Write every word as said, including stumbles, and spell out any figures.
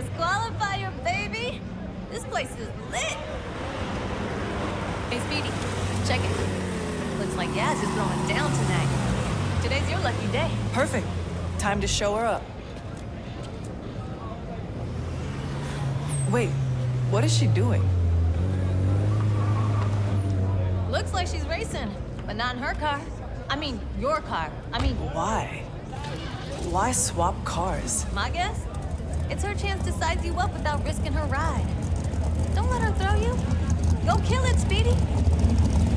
Disqualifier, baby! This place is lit! Hey, Speedy, check it. Looks like Yaz is throwing down tonight. Today's your lucky day. Perfect. Time to show her up. Wait, what is she doing? Looks like she's racing, but not in her car. I mean, your car. I mean... Why? Why swap cars? My guess? It's her chance to size you up without risking her ride. Don't let her throw you. Go kill it, Speedy.